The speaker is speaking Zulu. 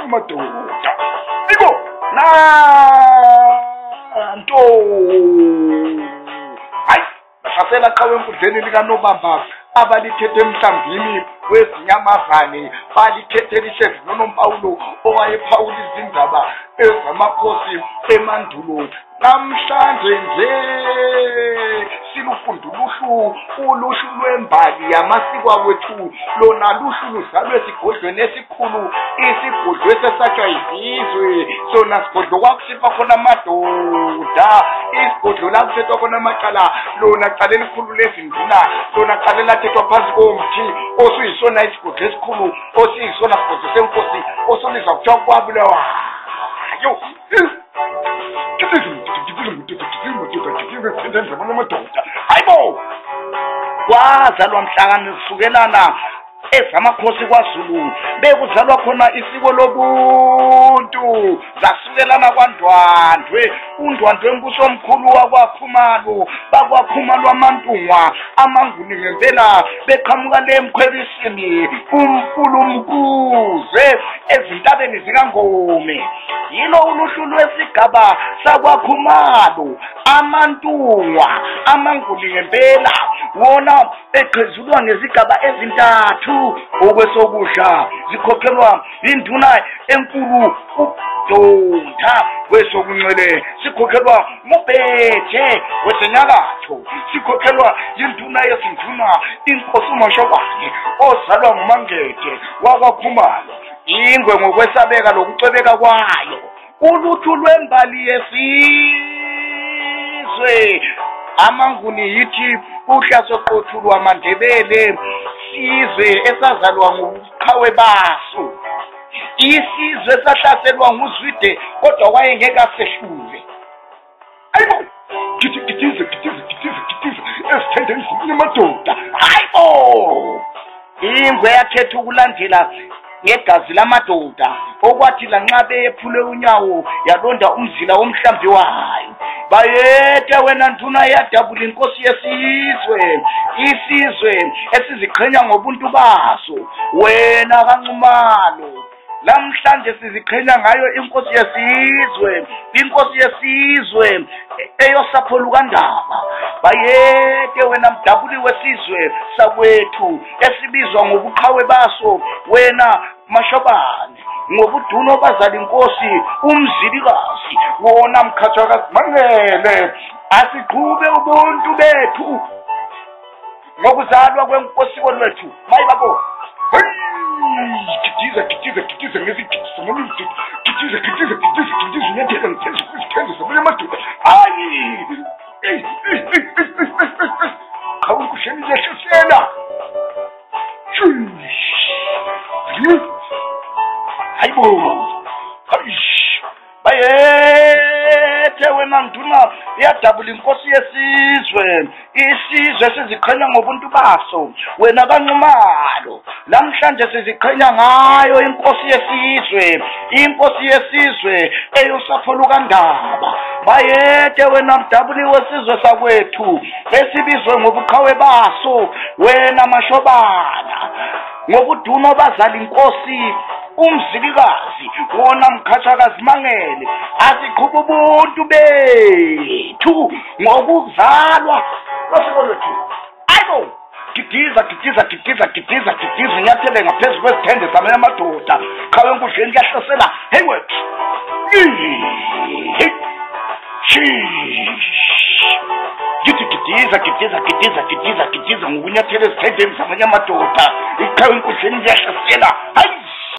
amadoda. Ibo nanto hayi bahlasela qhawe enkundleni likaNobamba abalithethe emhlambini wezinyamazane balithethe lishevu noNompawulo owayephawula izindaba ezamakhosi emandulo. Namhlanje nje silufunda uluhlu lwembali yamasiko wethu lona luhlu luzalwe esigodlweni esikhulu isigodlo esesatshwa izizwe sona sigodlo kwakusipha khona amadoda isigodlo la kuthethwa khona amacala lona cala elikhulu lezinduna lona cala lathethwa phansi komthi osuyisona isigodlo esikhulu osiyisona sigodlo senkosi osoniza kuthiwa kwabulawa yo hayibo kwazalwa mhlakani zisukelana ezamakhosi kwaZulu bekuzalwa khona isiko lobuntu zasukelana kwaNdwandwe uNdwandwe embuso omkhulu wakwaKhumalo bakwaKhumalo amantungwa amanguni ngempela beqhamuka lemkhwebisini umfulumkuze ezintabeni zikaNgome yilo uluhlu lwesigaba sakwaKhumalo amantungwa amanguni ngempela wona eqhezulwa ngezigaba ezintathu okwesokudla zikhokhelwa induna enkulu uDonda kwesokunxele sikhokhelwa nguBhethe wesenyakatho sikhokhelwa induna yesinduna inkosi uMashobane ozalwa nguMangede wakwaKhumalo ingwe ngokwesabeka lokucebeka kwayo uluhlu lwembali yesizwe amanguni yithi uhlaso qothulwa amaNdebele isizwe esazalwa nguqhawe baso isizwe sahlaselwa nguZwide kodwa wayengeka sehlule ayibo kitize esithende izimini amadoda hayibo ingwe yakhetha ukulandela ngegazi lamadoda okwathi lanxa beyephule unyawo yalonda umzila womhlambi wayo bayete wena nduna yadabula inkosi yesizwe isizwe esiziqhenya ngobuntu baso wena kaNxumalo namhlanje siziqhenya ngayo inkosi yesizwe eyosapho lukaNdaba bayete wena mdabuli wesizwe sakwethu esibizwa ngobuqhawe baso wena Mashobane ngobuduno bazali inkosi umzilikazi wona mkhathakazi Mangele asiqhube ubuntu bethu ngokuzalwa kwenkosi lwethu mayibabo kitiza ngezigitisa ngomuntu kitiza nyathela ngithenze kwisithende sabule madoda hayi qawu kusheni yeshusela hayibo bayethe wena nduna yadabula inkosi yesizwe isizwe siziqhenya ngobuntu baso wena kaNxumalo namhlanje siziqhenya ngayo inkosi yesizwe eyosapho lukaNdaba bayethe wena mdabuli wesizwe sakwethu esibizwe ngobuqhawe baso wena Mashobana ngobuduno bazali inkosi umzilikazi wona mkhathakazi Mangele asiqhuba ubuntu bethu ngokuzalwa kwesiko lwethu ayibo kitiza nyathele ngaphezulu kwesithende samanye amadoda qhawe enkundleni kuyahlasela hey wethu kitiza ngokunyathela esithendeni samanye amadoda iqhawe enkundleni kuyahlasela hayi